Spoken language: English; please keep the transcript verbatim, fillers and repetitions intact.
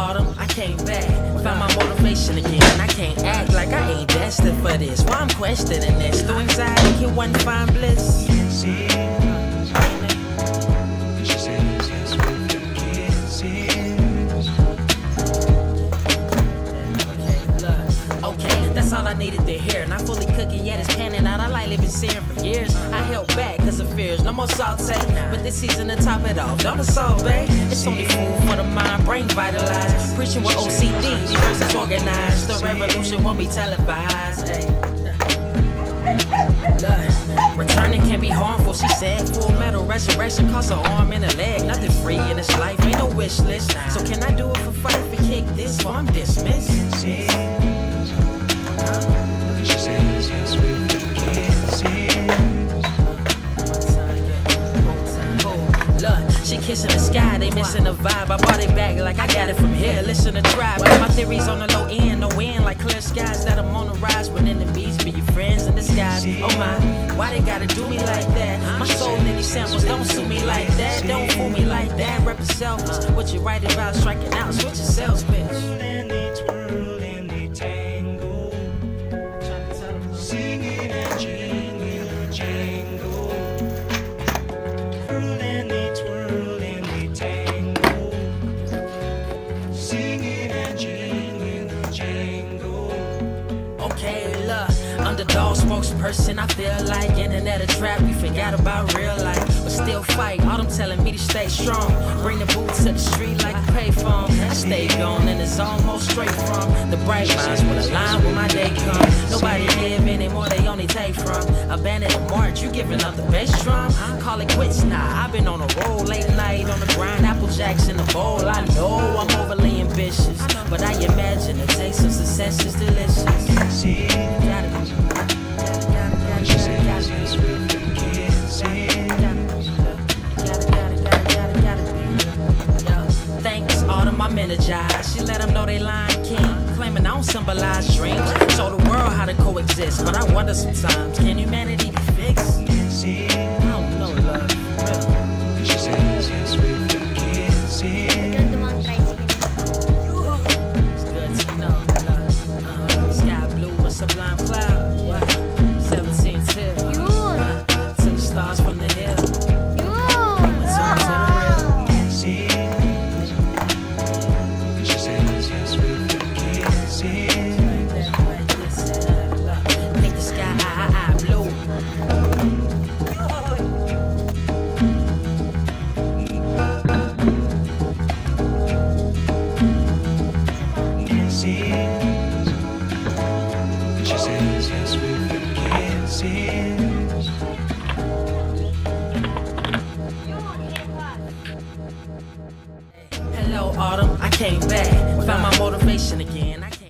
autumn, I came back. Found my motivation again. I can't act like I ain't destined for this. Why I'm questioning this? Through anxiety, can one find bliss? See, she says yes with your kisses. Okay, that's all I needed to hear. Not fully cooking yet, it's panning out. I like living searing for years. I held back cause of fears, no more saute. But this season to top it off, don't assault, babe. It's only food for the mind, brain vitalized. Preaching with O C D, versus organized. The revolution won't be televised. Hey. Returning can be harmful, she said. Full metal resurrection costs an arm and a leg. Nothing free in this life, ain't no wish list. So can I do it for fight for kick this? Or I'm dismissed. She says yes with your kisses. She kissing the sky, they missing the vibe. I brought it back like I got it from here. Listen to tribe. My theories on the low end, no end like clear skies that I'm on the rise. When enemies be your friends in disguise. Oh my, why they gotta do me like that? My soul in these samples, don't sue me like that. Don't fool me like that. Rep yourself, what you write about striking out. Switch your sales pitch. Singing and jingling a jangle. Okay, look, underdog spokesperson. I feel like internet a trap. We forgot about real life, but still fight. All them telling me to stay strong. Bring the boots to the street like a payphone. I stay gone and it's almost straight from the bright lines will align when my day comes. Nobody live anymore, they only take from. Abandon the march, you giving up the bass drum. Call it quits, nah, I've been on a roll. Late night on the grind, Apple Jacks in the bowl. I know I'm overly ambitious, but I imagine the taste of success is delicious. See, gotta be. Thanks, autumn, I'm energized. She let them know they Lion King, claiming I don't symbolize dreams. Show the world how to coexist, but I wonder sometimes, can humanity be fixed? See, I don't know, love. She says yes with your kisses. It's good to know, love. Uh-huh. SkyBlew with SublimeCloud. What? seventeen till. To the stars from the hill. Hello, autumn, I came back. Found my motivation again. I